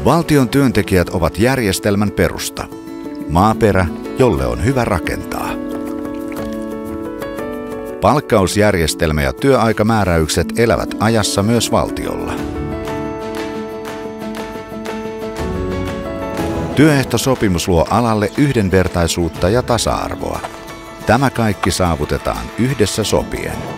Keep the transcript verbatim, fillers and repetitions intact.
Valtion työntekijät ovat järjestelmän perusta. Maaperä, jolle on hyvä rakentaa. Palkkausjärjestelmä ja työaikamääräykset elävät ajassa myös valtiolla. Työehtosopimus luo alalle yhdenvertaisuutta ja tasa-arvoa. Tämä kaikki saavutetaan yhdessä sopien.